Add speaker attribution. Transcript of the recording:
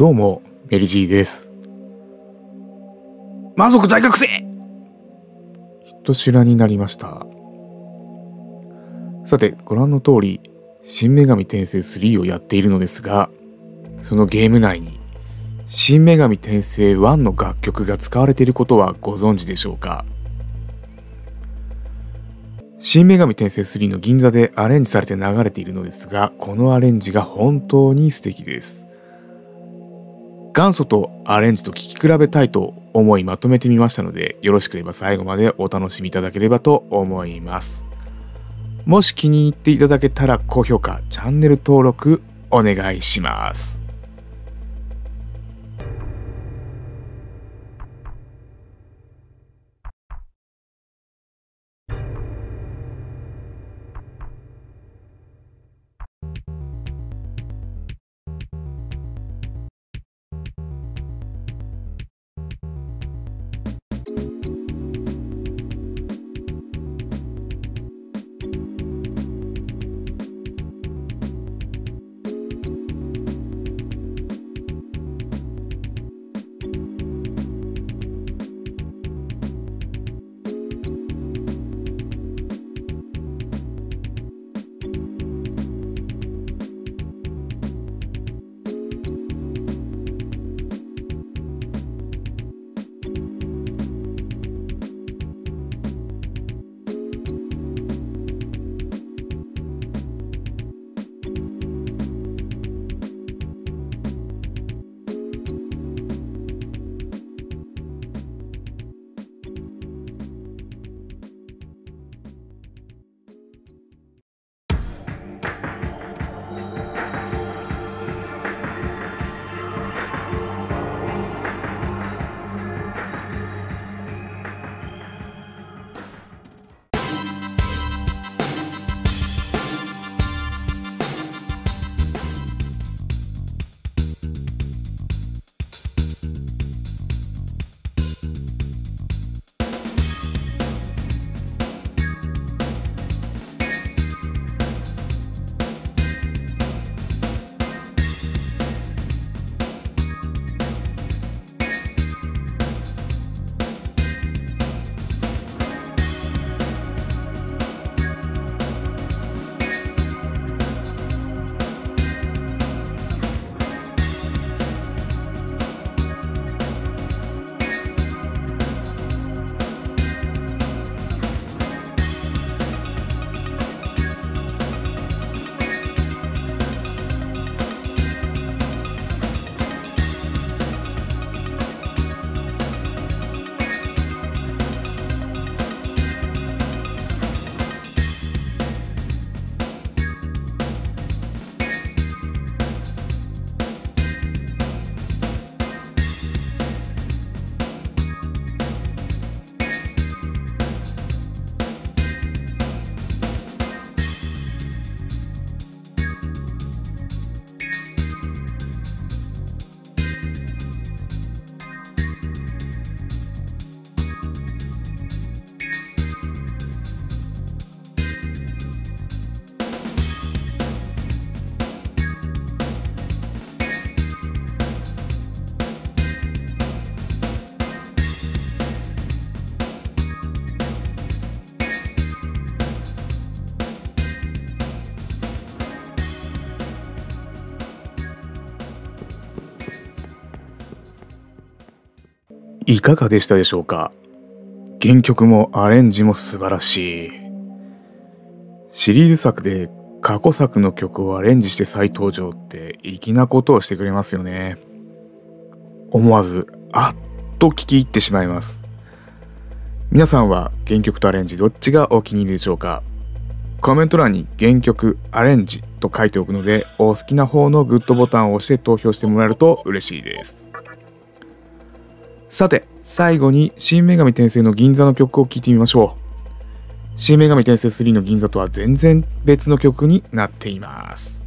Speaker 1: どうも、メリジーです。魔族大学生人知らになりました。さて、ご覧の通り、新女神転生3をやっているのですが、そのゲーム内に、新女神転生1の楽曲が使われていることはご存知でしょうか？新女神転生3の銀座でアレンジされて流れているのですが、このアレンジが本当に素敵です。元祖とアレンジと聴き比べたいと思いまとめてみましたので、よろしければ最後までお楽しみいただければと思います。もし気に入っていただけたら高評価、チャンネル登録お願いします。いかがでしたでしょうか？原曲もアレンジも素晴らしい。シリーズ作で過去作の曲をアレンジして再登場って粋なことをしてくれますよね。思わずあっと聞き入ってしまいます。皆さんは原曲とアレンジどっちがお気に入りでしょうか？コメント欄に原曲アレンジと書いておくので、お好きな方のグッドボタンを押して投票してもらえると嬉しいです。さて、最後に新女神転生の銀座の曲を聴いてみましょう。新女神転生3の銀座とは全然別の曲になっています。